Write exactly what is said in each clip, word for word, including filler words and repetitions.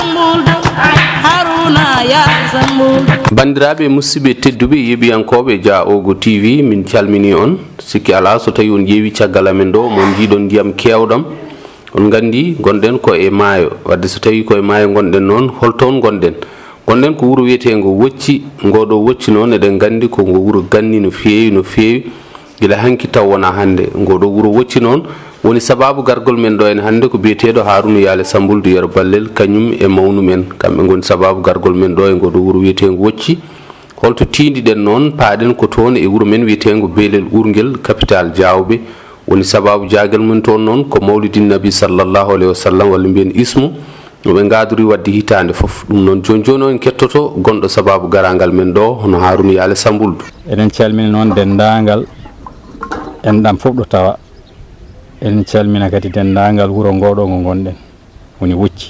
Sambuldu Haruna Yali Sambuldu bandiraɓe musidɓe tedduɓe yeɓiyankoɓe Dia Ogo T V min calmini on sikki ala so tawi on ƴeewi caggal amen ɗo mon jiiɗon ndiyam kewɗam on gandi gonɗen ko e maayo wadde so tawi koye maayo gonɗen noon holtoon gonɗen gonɗen ko wuuro wiyetego Wocci ngoɗo Wocci noon eɗen gandi ko ngo wuuro ganni no feewi no feewi gila hanki taw wona hande ngoɗo wuuro Wocci noon woni sababu gargol men ɗo en hande ko biyeteɗo Haruna Yali Sambuldu Yero Ballel kañum e mawnu men kamɓe goni sababu gargol men ɗo e ngoɗo wuuro wiyetego Wocci holto tindiɗen noon paaɗen ko toon e wuuro men wiyetego Belel Ɓurguel capital Diawɓe woni sababu jaagal men toon noon ko mawlidin nabi sallllahu alayhi wa sallam walla mbiyen ismu noɓe gadori wadde hitande foof ɗum noon joni joni o en kettoto gonɗo sababu garagal men ɗo hono Haruna Yali Sambuldu. eɗen calmini noon dendagal enɗam fof ɗo tawa en calmina kadi dendagal wuuro ngoɗo ngo gonɗen woni Wocci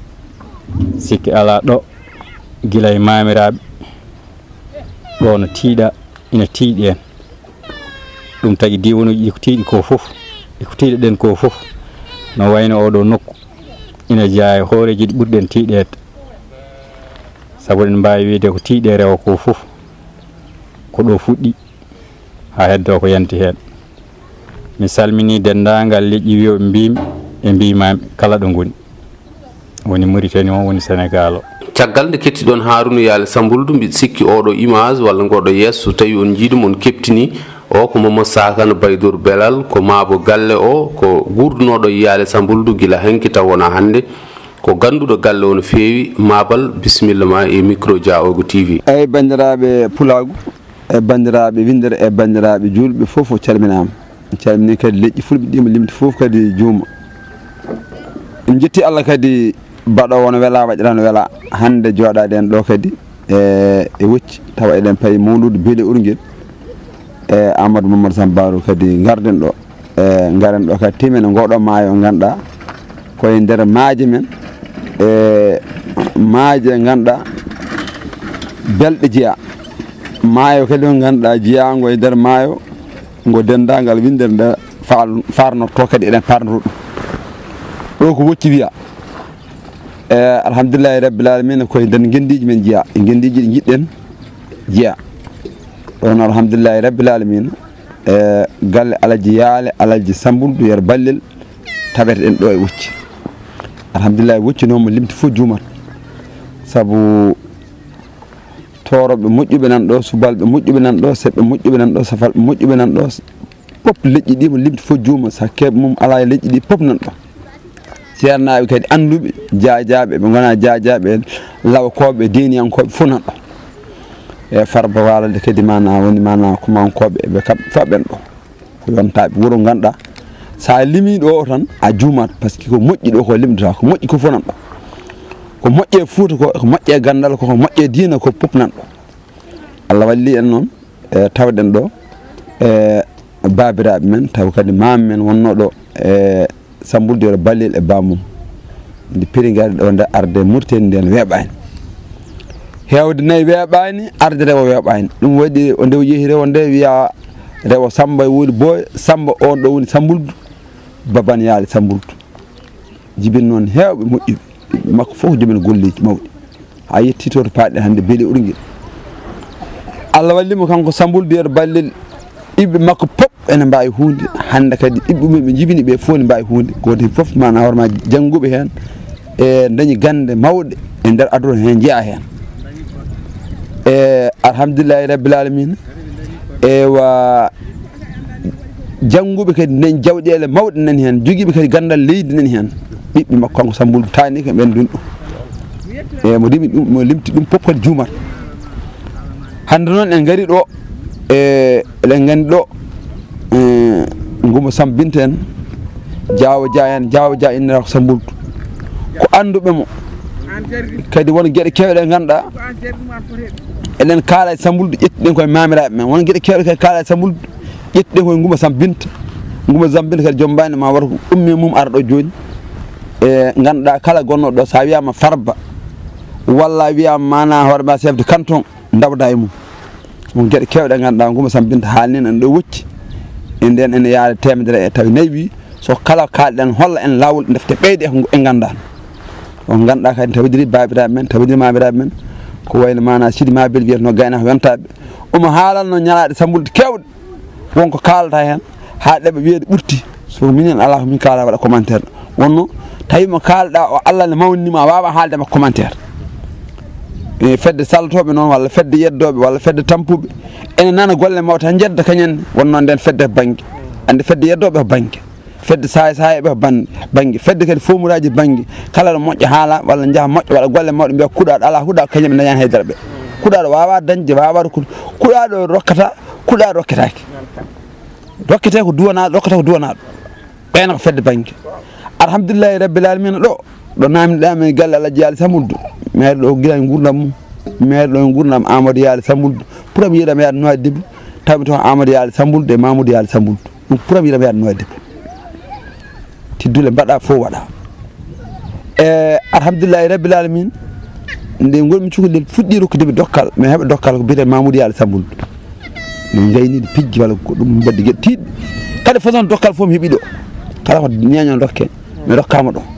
sikki ala ɗo gila e mamiraɓe ɗo no tiiɗa ina tiiɗi en ɗum tagi diwanuji ɗi ko tiiɗi ko foof eko tiiɗe ɗen ko foof no wayno oɗo nokku ina jeeya hooreji ɗi ɓurɗen tiiɗede saabu eɗen mbawi wiide ko tiiɗe rewa ko foof ko ɗo fuɗɗi ha heddo ko yanti hen mi salmini dendagal leƴƴi wiyoɓe mbimi e mbimami kala ɗo goni woni Mauritanie o woni Sénégal o caggal nde kettiɗon Haruna Yali Sambuldu mbiɗa sikki oɗo image walla ngoɗo yesso so tawi on jiiɗum on keptini o ko Mamadou Sakano Baydour Belal ko maabo galle o ko gurdunoɗo Yali Sambuldu gila hanki taw wona hande ko ganduɗo galle o no feewi mabal bisimilla ma e micro Dia Ogo T V. eyyi bandiraɓe Pulagu e bandiraɓe Windere e bandiraɓe julɓe foof o calminama en calmini kadi leƴƴi fulɓe ɗima limti foof kadi juuma en jetti Allah kadi baɗo wono wela waɗirano wela hande joɗade en ɗo kadi e e Wocci tawa eɗen payi mawlude Belel Ɓurguel e Amadou Mamadou Sambarou kadi garden ɗo e garen ɗo kadi timen e ngoɗo maayo ganduɗa koye nder maaje men e maaje ganduɗa belɗe jeeya maayo kadi o ganduɗa jeeyago e nder maayo ngo dendagal Windere nde farnoto kadi eɗen parnoto ɗum ɗo ko Wocci wiya e alhamdulillahi rabbil alamin koye nder gendiji men jeeya e gendiji ɗi jiɗɗen jeeya ɗon alhamdulillahi rabbil alamin e galle Alaji Yali Alaji Sambuldu Yero Ballel tawete en ɗo e Wocci alhamdulillahi Wocci noon mo limti fof juumat saabu toroɓe moƴƴuɓe nan ɗo subalɓe moƴƴuɓe nan ɗo seɓɓe moƴƴuɓe nan ɗo safalɓe moƴƴuɓe nan ɗo pop leƴƴi ɗi mo limti fof juuma sa keɓe mum ala e leƴƴi ɗi pop nan ɗo ceernaɓe kadi anduɓe jajaɓe ɓe gona jajaɓe lawkoɓe deniyankoɓe fof nan ɗo e Farba Walade kadi mana woni mana kumankoɓe ɓe kamɓe fof ɓen ɗo ko yontaɓe wuuro ganduɗa sa limi ɗo tan a juumat par ce que ko moƴƴi ɗo ko limdata ko moƴƴi ko fof nan ɗo ko moƴƴe Fouta ko ko moƴƴe gandal ko ko moƴƴe diina ko pop nan ɗo Allah walli en noon e tawɗen ɗo e babiraɓe men taw kadi mame men wonno ɗo e Sambuldu Yero Ballel e bamum nde piiri gari ɗo nde arde Mauritanie nden weeɓani hewde nayyi weeɓani arde rewo weeɓani ɗum waɗi o nde yeehi rewo nde wiya rewo Samba e woni Boy Samba on ɗo woni Sambuldu Babane Yali Sambuldu jibin noon hewɓe moƴƴuɓe makko fof joomen golleji mawɗi ha yetti to to paaɗen hande Belel Ɓurguel Allah wallimo kanko Sambuldu Yero Ballel ɓiɓɓe makko pop ene mbawi hunde hande kadi ɓiɓɓe mum ɓe jibini ɓe fof ne mbawi hunde goto foof mana hoorema jangguɓe hen e dañi gande mawɗe e nder aduna hen jeeya hen e alhamdulillahi rabbil alamin ewa jangguɓe kadi dañi jawɗele mawɗe nani hen joguiɓe kadi gandal leydi nani hen ɓiɓɓe makko kanko Sambuldu tani ko ɓen ɗum ɗum e mo rimi ɗum mo limti ɗum fof kadi juumat hande noon en gari ɗo e eɗen gandi ɗo Goumba Samba Binta en Diawo Dia en Diawo Dia innira ko Sambuldu ko anduɓe mo kadi won gueɗe kewɗe ɗe ganduɗa eɗen kaala e Sambuldu ƴettuɗen koye mamiraɓe men won gueɗe kewɗe kadi kaala e Sambuldu ƴettuɗen koye Goumba Samba Binta Goumba Samba Binta kadi joom mbani ma wata ko ummi mum ara ɗo joni e ganduɗa kala gonnoɗo ɗo sa wiyama Farba walla wiyama mana hoorema chef de canton dawda e mum won gueɗe kewɗe ɗe ganduɗa Goumba Samba Binta haalnino en ɗo Wocci e nden ene yaade temedere e tawi nayyi wi so kala kalɗen holla en lawol defte ɓeyde e gandano on ganduɗa kadi tawidiri babiraɓe men tawidiri mamiraɓe men ko wayno mana Sidi Mabel wiyatno gaynako yontaɓe omo haalanno ñalaɗe sambulde kewɗe wonko kalata hen ha ɗeɓe wiyeede ɓurti so minen ala ko min kala waɗa commentaire wonno tawi mo kalɗa o Allah ne mawnima wawa haalde makko commentaire e fedde saltoɓe noon walla fedde yeddoɓe walla fedde tampuɓe ene nana golle mawɓe tan jedda kañenne wonno nden fedde banggue ande fedde yeddoɓe ko banggue fedde sahay sahayeɓe ko banggue fedde kadi fomuraji banggue kala ɗo moƴƴo haala walla jaaha moƴƴo waɗa golle mawɗe mbiya kuɗaɗo ala huɗa kañum ɓe dañani haydara ɓe kuɗaɗo wawa dañde wawa waɗa kuɗaɗo rokkata kuɗaɗo rokketake rokkete ko duwanaɗo rokkete ko duwanaɗo ɓeyna ko fedde banggue alhamdulillahi rabbil alamina ɗo ɗo namdiɗami galle Alaji Yaali Sambuldu meeɗa ɗo gila e gurdam mum meeɗa ɗo e gurdam Amadou Yaali Sambuldu puram yiiɗam yaade e debbo tawi toon Amadou Yaali Sambuldu e Mamoudou Yaali Sambuldu ɗum puram yiiɗam yaade e debbo tiddule mbaɗa fof waɗa e alhamdulillahi rabbil alamina nde gonmi cukalel fuɗɗi rokkudeɓe dokkal mi heeɓa dokkal ko biyete Mamoudou Yaali Sambuldu min gaynide pijji walla ko ɗum mbadde gueɗe tiɗɗe kadi façon dokkal fof mi heeɓi ɗo kala ko ñeñon dokke mi rokkama ɗo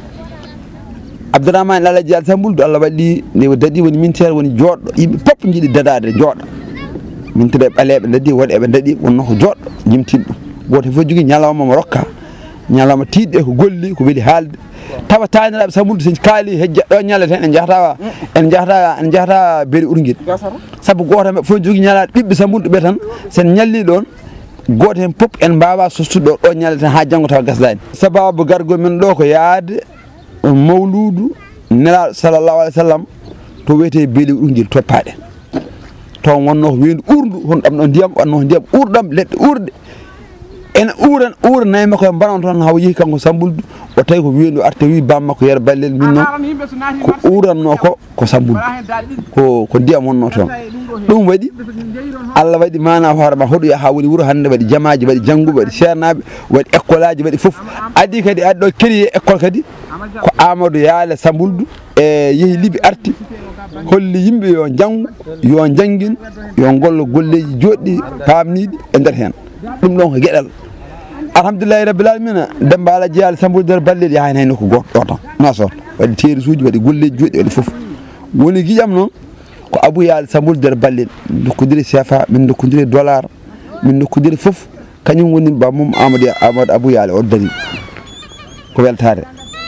Abdourahmane Alaji Yaali Sambuldu Allah waɗi nde daɗi woni mintere woni joɗɗo yimɓe pop jiiɗi dadade jooɗa mintere ɓaleɓe daɗi waɗi eɓe daɗi wonno ko joɗɗo jimtin ɗum goto fof jogui ñalawma mo rokka ñalawma tiɗɗe ko golli ko weeli haalde tawa taniraɓe Sambuldu so kaali hejja ɗo ñalete en jahata en jahata en jahata beeli urguel saabu goto hen fof jogui ñalade ɓiɓɓe Sambuldu ɓe tan sen ñalli ɗon goto hen pop en mbawa sostude ɗo ɗo ñalete ha janggo tawa gasdani sababu gargol men ɗo ko yaade mawludu nelaɗo sallllahu alayhi wa sallam to wiyete beeli urguel toppaɗe taw wonno ko weyndu urdu hono ɗam ɗo ndiyam wanno ndiyam urɗam leɗɗe urde ene uran uura nayi makko e mbanon toon haw yeehi kanko Sambuldu o tawi ko weyndu arte wi bamma ko yero ballel min noon ko uranno ko ko Sambuldu ko ko ndiyam wonno toon ɗum waɗi Allah waɗi mana hoorema hoɗo yaha woni wuuro hande waɗi jamaji waɗi jangguɓe waɗi ceernaɓe waɗi école aji waɗi foof adi kadi adi ɗo créé école kadi ko Amadou Yaali Sambuldu e yeehi Libi arti holli yimɓe yo janggu yo janggin yo gollo golleji joɗɗi pamniɗi e nder hen ɗum ɗon ko gueɗal alhamdulillahi rabbil alamina Demba Alaji Yaali Sambuldu nder ballel yaha hen hayno ko goto ɗo tan nosor waɗi terisuji waɗi golleji joɗɗi waɗi foof woni guiƴam noon ko Abou Yaali Sambuldu nder ballel dokkodiri C F A min dokkodiri dollar min dokkodiri foof kañum woni ba mum Amadou Amadou Abou Yaali o dari ko weltare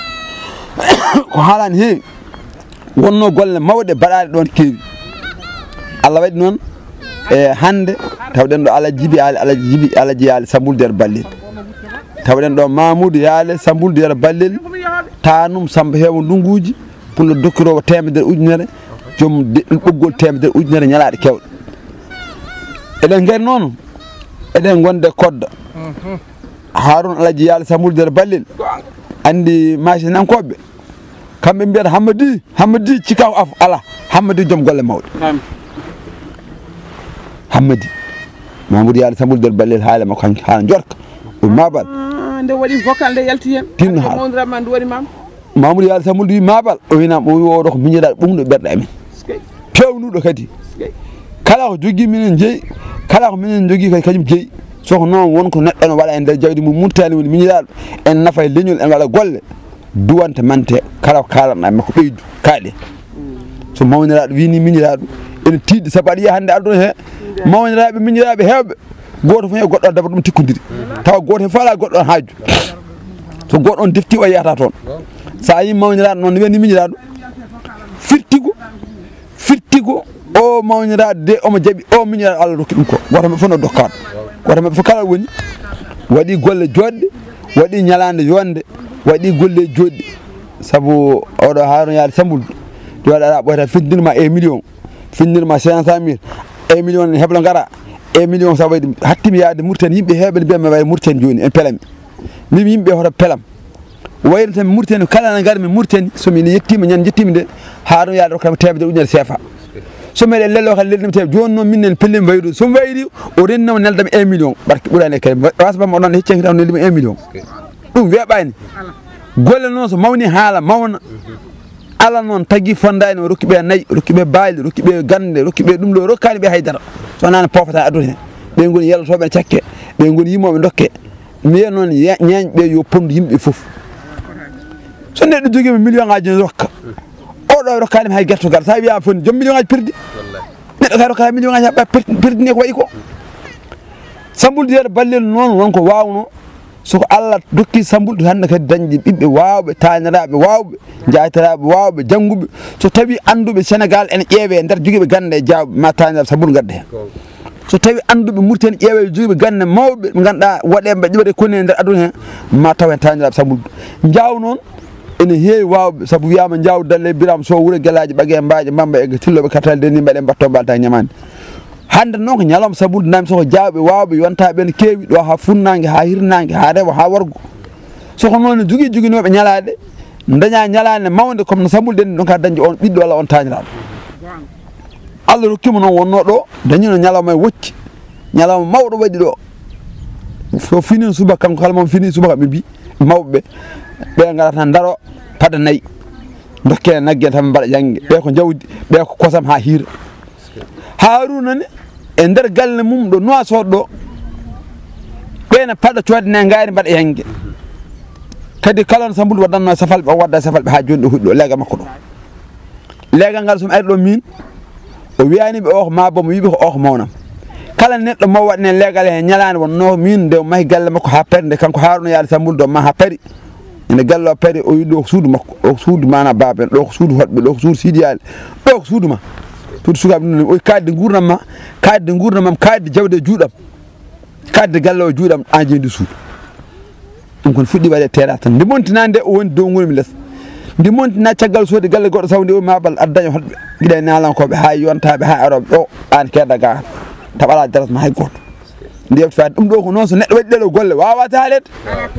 ko haalani heewi wonno golle mawɗe baɗaɗe ɗon keewi Allah waɗi noon e hande tawɗen ɗo Alaji Jibi Ali Alaji Jibi Alaji Yaali Sambuldu nder ballel tawɗen ɗo Mamoudou Yaali Sambuldu nder ballel tanum Samba Heewo ndunguji pullo dokkirowo temedere ujunere joom ɓoggol temedere ujunere ñalaɗe kewɗe eɗen gari noon eɗen gonde kodda Harouna Alaji Yaali Sambuldu nder ballel andi machine nankoɓe kamɓe mbiyata Hammadi Hammadi cikaw af ala Hammadi joom golle mawɗe Hammadi Mamoudou Yaali Sambuldu nder ballel haala makko hanki haala jorka o mabal nde waɗi vocal nde yalti hen tinno haala mawdirama nde waɗi mam Mamoudou Yaali Sambuldu wi mabal o winama o wi oɗo ko miñiraɗo ɓumɗo ɓerɗe amen pewnuɗo kadi kala ko jogui minen jeeyi kala ko minen jogui kadi kañum jeeyi soko noon wonko neɗɗo no waɗa e nder jawdi mum murtani woni miñiraɗo en nafa e leñol en waɗa golle duwante mante kala ko kalanɗa makko ɓeydu kaaɗe so mawniraɗo wini miñiraɗo ene tiiɗi saabu aɗa yiya hande aduna he mawniraɓe miñiraɓe hewɓe goto fof e goɗɗo debbo ɗum tikkodiri tawa goto hen fof ala goɗɗo on haaju so goɗɗo on defti o yeyata toon sa yi mawniraɗo noon ne wiyani miñiraɗo firtigo firtigo o mawniraɗo de omo jaaɓi o miñiraɗo Allah rokki ɗum ko goto maɓɓe fof no dokkaɗo goto maɓɓe fof kala woni waɗi golle joɗɗe waɗi ñalande yonde waɗi golle joɗɗi saabu oɗo Harouna Yaali Sambuldu joɗaɗa ɓoyata findinma e million findinma cinq cent mille e million ne heblo gara e million sa waɗi hattimi yaade Mauritanie yimɓe heɓe ne mbiyatmi wawi Mauritanie joni en pelami mimi yimɓe hoto pelam wayno tan Mauritanie kala ne garmi Mauritanie somi yettima ñande jettima nde Harouna Yaali rokkatami temedere ujunere C F A so meɗen lello kadi lelnimi tawi joni noon min nen pellimi wayrude somi wayri o rennama neldami un million barke ɓuurani kadi wasbam oɗon heccenki taw neldimi un million ɗum weeɓani golle noon so mawni haala mawna ala noon tagui fondani o rokkiɓe nayyi rokkiɓe baali rokkiɓe gande rokkiɓe ɗum ɗo rokkani ɓe haydara sonani pofata aduna hen ɓe goni yaltoɓe ne cakke ɓe goni yimmoɓe dokke miwiya noon ñeñɓe yo pondu yimɓe foof so neɗɗo jogiima million ŋaji ne rokka oɗo rokkaanima hay gertogal sa wiya foni joom million ŋaji perdi neɗɗo kay rokkaa million ŋaji haɓɓa perdini ko waɗi ko Sambuldu yeeɗa ballel noon wonko waawno soko Allah dokki Sambuldu hannde kadi dañde ɓiɓɓe waawɓe taaniraaɓe waawɓe jaatiraaɓe waawɓe jannguɓe so tawi annduɓe Sénégal ene ƴeewe nder jogiiɓe gande e jaawɓe ma taaniraaɓe Sambuldu gadda heen so tawi annduɓe Mauritanie ene ƴeewe jogiiɓe gande mawɓe ɓe ngannduɗaa waɗeɓe ƴiwde koni e nder aduna heen ma taw hen taaniraaɓe Sambuldu jaaw noon ene heewi waawɓe sabu wiyaama jaaw dalle Birame Sow wuro Guelaaji Ɓage Mbaaje Mamba e Tilloɓe Katalde ni mbaɗen mbatto mbalta ñamaande hande noon ko ñalawma Sambuldu nami soko jaawɓe waawɓe yontaɓe ne keewi ɗo ha funnaange ha hirnaange ha rewa ha wargo soko noon ne jogii joginooɓe ñalaade daña ñalaande mawde comme no Sambuldu en ɗon ka dañde on ɓiɗɗo walla on taaniraaɗo Allah rokkima noon wonno ɗo dañino ñalawma e wocci ñalawma mawɗo waɗi ɗo so fini subaka kanko kala moom fini subaka ɓe mbi mawɓe ɓe ɓe ngara tan daro pada nayyi dokke nagge tan mbaɗa jangge ɓe ko jawdi ɓe ko kosam ha hiira Haruna ne e nder galle mum ɗo Nouakchott ɗo ɓeene paɗa coodne ngaari mbaɗa yangue kadi kala no Sambuldu waddanno safalɓe o wadda safalɓe ha joni ɗo huɗɗo leegal makko ɗo leegal ngal somi ari ɗo min o wiyaniɓe o ko mabo mo wiɓe ko o ko mawnam kala neɗɗo maw waɗne leegal he ñalande wonno min nde mahi galle makko ha pari nde kanko Haruna yaade Sambuldu o ma ha pari ene galle o pari o wi ɗo ko suudu makko o ko suudu mana baben ɗo ko suudu hoɗɓe ɗo ko suudu Sidi Yaali ɗo ko suudu ma tuuti sukaɓe ɗum o kaadde gurdam ma kaadde gurdam mam kaadde jawde juuɗam kaadde galle o juuɗam an jeeydi suudu ɗum kon fuɗɗi waɗe teera tan nde montina nde o woni dow ngolmi less nde montina caggal soodi galle goɗɗo sawde o mabal addaño hoɗɓe guiɗa e nalankoɓe ha yontaɓe ha aroɓe ɗo an keedda ga taɓa ala daras ma hay goto nde yewti faade ɗum ɗo ko noon so neɗɗo waɗi ɗeɗo golle wawata haalede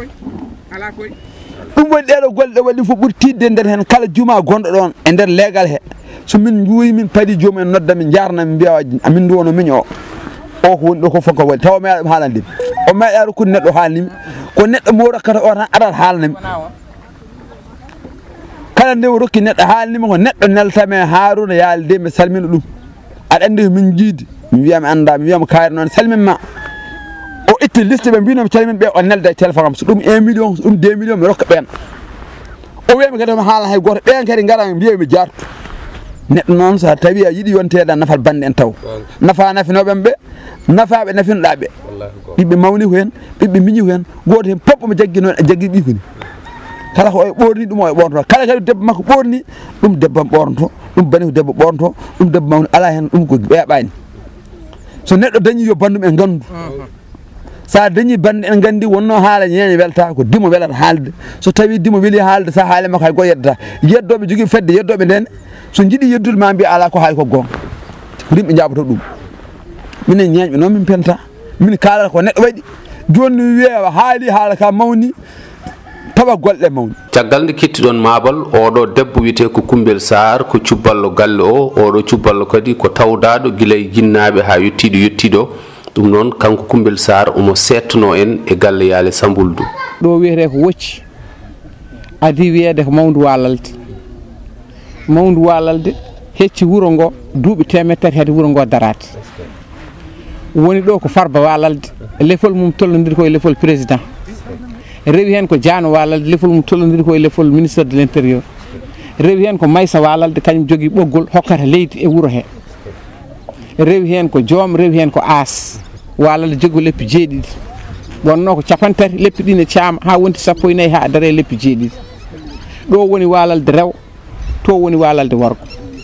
ɗum waɗi ɗeɗo golle ɗe waɗi fof ɓuuri tidde e nder hen kala juma gonɗo ɗon e nder leegal he so min juuyi min paadi joomum en nodda min jarna min mbiya amin ndu wono miñ o o ko woni ɗo ko fonko waɗi tawa meeɗa ɗum haalandimi o meeɗa rokkude neɗɗo haalnimi ko neɗɗo mo rokkata o tan aɗat haalnami kala nde o rokki neɗɗo haalnimi ko neɗɗo neltame Haruna Yaali de mi salmina ɗum aɗa andi ko min jiidi mi wiya mi anda mi wiya mo kaari noon salminma o itti liste ɓe mbino mi calmin ɓe o nelda e téléphone am so ɗum un million so ɗum deux millions mi rokka ɓen o wiyami kadi mi haala hay goto ɓen kadi gara mbiya mi jartu neɗɗo noon so tawi a yiɗi yonteɗa nafat bande en taw nafa nafinoɓen ɓe nafaɓe nafinoɗa ɓe ɓiɓɓe mawni ko hen ɓiɓɓe miñi ko hen goto hen pop mo jaggi noon jaggi ɓi koni kala ko o ɓorni ɗum o e ɓornoto kala kadi debbo makko ɓorni ɗum debbo am ɓornoto ɗum bani ko debbo ɓornoto ɗum debbo mawni ala hen ɗum ko ɓeeɓani so neɗɗo dañi yo bandum en gandu sa dañi bande en gandi wonno haala ñeñe welta ko dimo welata haalde so tawi dimo weeli haalde sa haale makko hay goto yeddata yeddoɓe jogui fedde yeddoɓe nden so jiiɗi yeddude ma mbiya ala ko haali ko gonga ko yimɓe jaboto ɗum minen ñeñɓe noon min penta min kalata ko neɗɗo waɗi joni wiyewa haali haala ka mawni tawa golle mawni caggal nde kettiɗon mabal oɗo debbo wiyete ko Kumbel Sarr ko cubballo galle o oɗo cubballo kadi ko tawdaɗo guila e jinnaɓe ha yettiɗo yettiɗo ɗum noon kanko Kumbel Sarr omo setno en e galle Yaali Sambuldu ɗo wiyete ko wocci adi wiyede ko mawdu walalde mawdu walalde hecci wuro ngo duuɓi temettati tati hade wuro ngo darade woni ɗo ko Farba walalde lefol mum tollodiri koye lefol président rewi hen ko Diano walalde lefol mum tollodiri koye lefol ministre de l' intérieur rewi hen ko Maysa walalde kañum jogui ɓoggol hokkata leydi e wuro he rewi hen ko Joom rewi hen ko As walalde jogui leppi jeeɗiɗi wonno ko capantati leppi ɗi ne caama ha wonti sappo e nayyi ha daare leppi jeeɗiɗi ɗo woni walalde rew to woni walalde worgo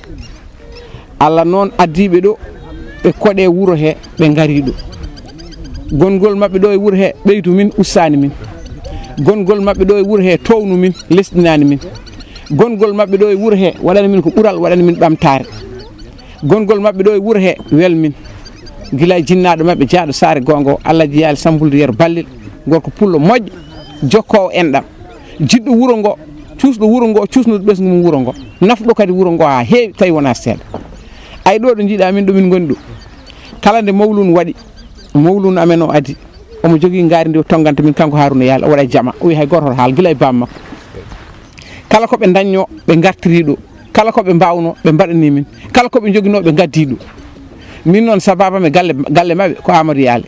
Allah noon addiɓe ɗo ɓe koɗe wuro he ɓe ngari ɗo gongol mabɓe ɗo e wuro he ɓeydu min ustani min gongol mabɓe ɗo e wuro he townu min lesɗinani min gongol mabɓe ɗo e wuro he waɗani min ko ɓuural waɗani min ɓamtare gongol mabɓe ɗo e wuro he wel min gila jinnaɗo mabɓe jaaɗo saare gongo Allah ji Yaali Sambuldu yer ballil gorko pullo moƴƴo jokkowo enɗam jiɗɗo wuro ngo cuusɗo wuro ngo cuusnuɗo ɓesgu mum wuro ngo nafɗo kadi wuro ngo ha heewi tawi wona seeɗa ay ɗo ɗo jiiɗa min ɗo min goni ɗo kala nde mawlun waɗi mawlun amen o adi omo jogui ngaari ndi o tonganta min kanko Haruna Yaali o waɗa jama o wi hay goto haal gila e bam makko kala koɓe dañño ɓe gartiri ɗo kala koɓe mbawno ɓe mbaɗani min kala koɓe joguino ɓe gaddi ɗo min noon sababame galle galle mabɓe ko Amadou Yaali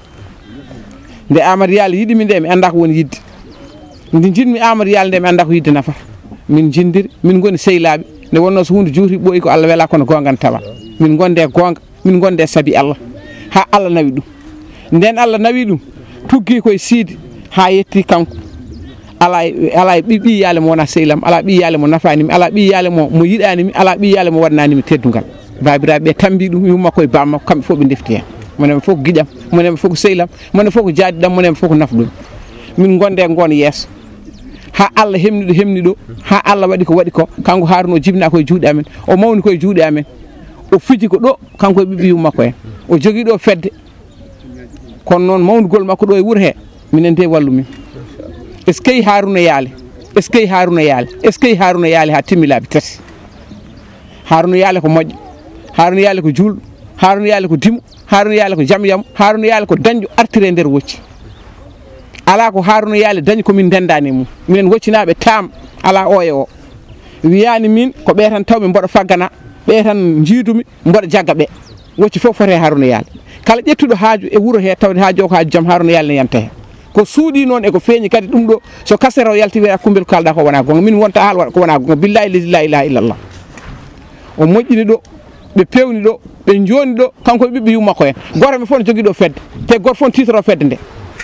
nde Amadou Yaali yiɗimi nde mi anda ko woni yidde nde jinmi Amadou Yaali nde mi anda ko yidde nafata min jindiri min goni sehlaaɓe nde wonno so hunde juuti ɓooyi ko Allah wela kono gongan tawa min gonde gonga min gonde sabi Allah ha Allah nawi ɗum nden Allah nawi ɗum tuggi koye siide ha yetti kanko ala ala ɓiɓɓi yaale mo wona sehlam ala ɓi yaale mo nafanimi ala ɓi yaale mo mo yiɗanimi ala ɓi yaale mo waɗananimi teddugal babiraɓe ɓe tambi ɗum yummakko e bammakko kamɓe fof ɓe defti hen monen fof ko guiƴam monen fof ko sehlam monen fof ko jaadiɗam monen fof ko nafɗum min gonde gon yeeso ha Allah hemni ɗo hemni ɗo ha Allah waɗi ko waɗi ko kanko Harouna o jibina koye juuɗe amen o mawni koye juuɗe amen o fiji ko ɗo kanko e ɓiɓɓe yummakko en o jogui ɗo fedde kono noon mawnugol makko ɗo e wuuro he minen de wallu min est ce que Harouna yaali est ce que Harouna yaali est ce que Harouna yaali ha timmi laabi tati Harouna yaali ko moƴƴo Harouna yaali ko julɗo Harouna yaali ko dimo Harouna yaali ko jaam yaam Harouna yaali ko dañƴo artire nder wocci ala ko Harouna yaali dañi komin ndendani mum minen woccinaɓe tam ala oye o wiyani min ko ɓe tan tawɓe mboɗo faggana ɓe tan jiidumi mboɗo jagga ɓe wocci fof fote Harouna yaali kala ƴettuɗo haaju e wuuro he tawde haaju o ko haaju jaam Harouna yaali ne yanta hen ko suuɗi noon eko feeñi kadi ɗum ɗo so kasere o yalti wiya kumbel ko kalɗa ko wona gonga min wonta haal waɗa ko wona gonga billahi leydi la ilaha illallah o moƴƴini ɗo ɓe pewni ɗo ɓe joni ɗo kanko e ɓiɓɓe yummakko en goto me fof ne jogui ɗo fedde te goto fof ne titoro fedde nde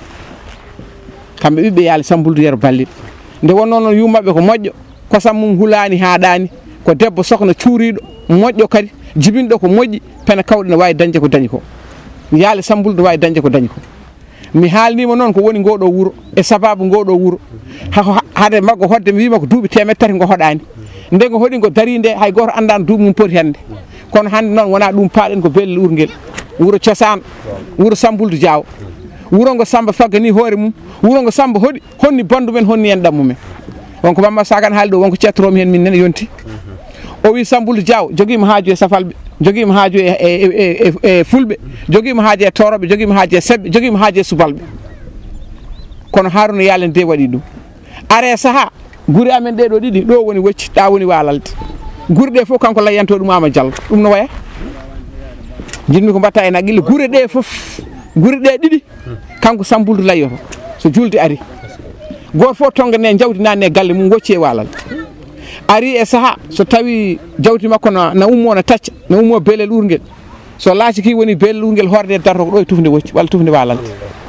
kamɓe ɓiɓɓe yaali Sambuldu Yero Balliɗo nde wonno noon yummaɓe ko moƴƴo kosam mum hulani haɗani ko debbo sokhna cuuriɗo moƴƴo kadi jibinɗo ko moƴƴi pene kawɗe ne wawi dañde ko dañi ko yaali Sambuldu wawi dañde ko dañi ko mi haalnima noon ko woni ngoɗo wuuro e sababu ngoɗo wuuro hako hade maggo hodde mi wima ko duuɓi temed tati ngo hoɗani nde ngo hoɗi ngo dari nde hay goto andano duuɓi mum poti hande kono hande noon wona ɗum paaɗen ko bellel urguel wuuro cosaan wuuro Sambuldu Diaw wuuro ngo Samba faggani hoore mum wuuro ngo Samba hoɗi honni bandu men honni en ɗammu men wonko Mamma Sagan haali ɗo wonko cettoromi hen min nene yonti o wi Sambuldu Diaw joguima haaju e safalɓe joguima haaju e e e fulɓe joguima haaju e toroɓe joguima haaju e sebɓe joguima haaju e subalɓe kono Harouna yaali nde waɗi ɗum are saaha guure amen ɗeɗo ɗiɗi ɗo woni wocci ɗa woni walalde guure ɗe fof kanko layyanto ɗum Ama Diallo ɗum no waya jinmi ko mbatta en haqqille guure ɗe fof guure ɗe ɗiɗi kanko Sambuldu layyoto so julde ari goto fof tongane jawdi nane galle mum wocci e walalde ari e saaha so tawi jawdi makko na, na ummo na tacca na ummo beelel urguel so laaciki woni beelel urguel horde darto ko ɗo e tufde wocci walla tufde walalde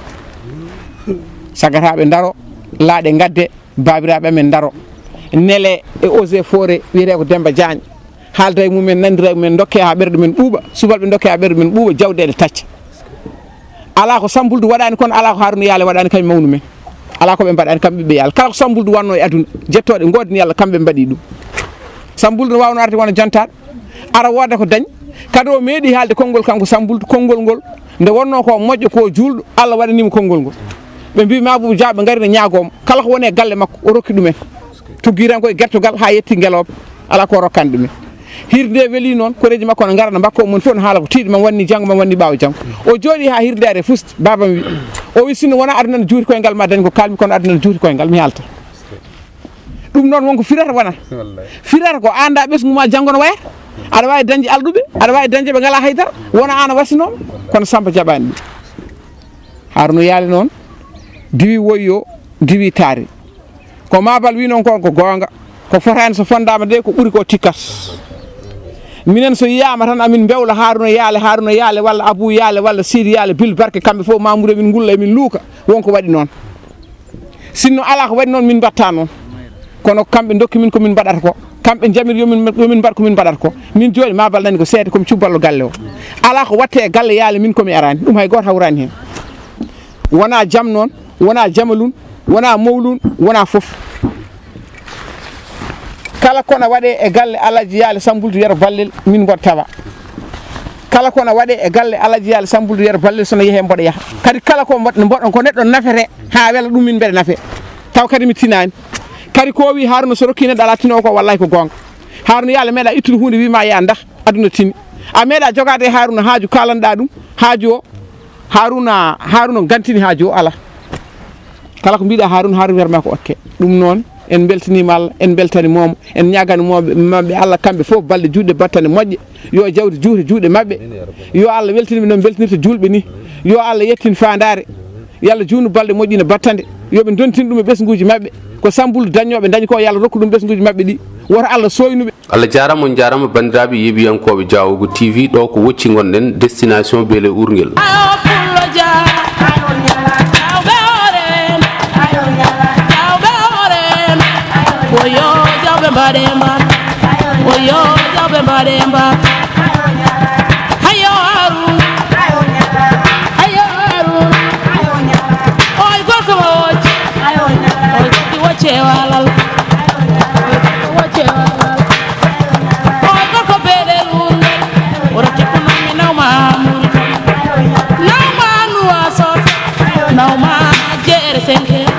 sagataɓe daro laaɗe gadde babiraɓe men daro nele e eaux et forêt wiyete ko Demba Diagne haalda e mumen nandira e mumen dokke ha ɓerɗe men ɓuuɓa subalɓe dokke ha ɓerɗe men ɓuuɓa jawɗele tacca ala ko Sambuldu waɗani kono ala ko Harouna yaali waɗani kañum mawnu men ala ko ɓe mbaɗani kamɓe ɓiɓɓe yaala kala ko Sambuldu wanno e aduna jettoɗe godini Allah kamɓe mbaɗi ɗum Sambuldu ne wawno arde wona jantaɗo ara wooda ko dañ kadi o meeɗi haalde konngol kanko Sambuldu konngol ngol nde wonno ko moƴƴo ko julɗo Allah waɗanimo konngol ngol ɓe mbi Mabouba Dia ɓe gari ne ñaagomo kala ko woni e galle makko o rokki ɗumen tuggiran koye guertogal ha yetti ngeloɓe ala ko rokkani ɗumen hirde nde weeli noon koreji makko ne gara ne mbakko mum fof ne haala ko tiiɗi mam wanni janggo mam wanni ɓaawo janggo o jooɗi ha hirde are fusti babam wi o wi sinno wona aduna ne juuti koyngal ma dañi ko kalmi kono aduna ne juuti koyngal mi halta ɗum noon wonko firata wona firata ko anda ɓesgu ma janggo no waya aɗa wawi dañde alɗuɓe aɗa wawi dañde ɓe ngala haydara wona an a wasinoɓe kono Samba jaɓani ɗum Harouna yaali noon diwi woyyo diwi taari ko mabal wi noon ko ko gonga ko fotani so fondama de ko ɓuuri ko tikkat minen so yiyama tan amin bewla Harouna yaale Harouna yaale walla Abou yaale walla Sidi yaale Bil Barke kamɓe fof Mamoudou min gulla min luuka wonko waɗi noon sinno ala ko waɗi noon min mbatta noon kono kamɓe dokki min komin mbaɗata ko kamɓe jamir yomin yomin mbaɗ komin mbaɗata ko min joni mabal nani ko seede komi cubballo galle o ala ko watte e galle yaale min komi arani ɗum hay goto hawrani hen wona jaam noon wona jamalun wona mawlun wona fof kala kono waɗe e galle Alaji yaale Sambuldu Yero Ballel min mboɗo tawa kala kono waɗe e galle Alaji yaale Sambuldu Yero Ballel sono yeehe mboɗo yaha kadi kala ko mboɗon ko neɗɗo nafete ha wela ɗum min mbeɗa nafe taw kadi mi tinani kadi ko wi Harouna so rokki neɗɗo ala tino ko wallahi ko gonga Harouna yaale meeɗa ittude hunde wima ya dah aduna tini a meeɗa jogade e Harouna haaju kalanɗa ɗum haaju o Harouna Harouna gantini haaju o ala kala ko mbiɗa Harouna Harouna wiyatma ko okke ɗum noon en beltanima Allah en beltani momo en ñagani moɓe mabɓe Allah kamɓe fof balɗe juɗɗe battane moƴƴe yo jawdi juuti juuɗe mabɓe yo Allah weltinimi noon beltinirta julɓe ni yo Allah yettin fandare yo Allah juutnu balɗe moƴƴine battande yoɓe dontin ɗum e ɓesguji mabɓe ko sambulu dañoɓe dañi ko yalla rokku ɗum ɓesguji mabɓe ɗi woto Allah soynuɓe. Allah jarama on jarama bandiraɓe yeeɓiyankoɓe Diawogo T V ɗo ko wocci gonɗen destination Beele Ourguel. Oyo jawbe mbademba oyo jawbe mbademba hayo haru hayo haru oy gorko woj oy gorko woche walal woche walal oy gorko Beele Ourguel ora tekko nami nawma nawma nuwa sot nawma jeere senke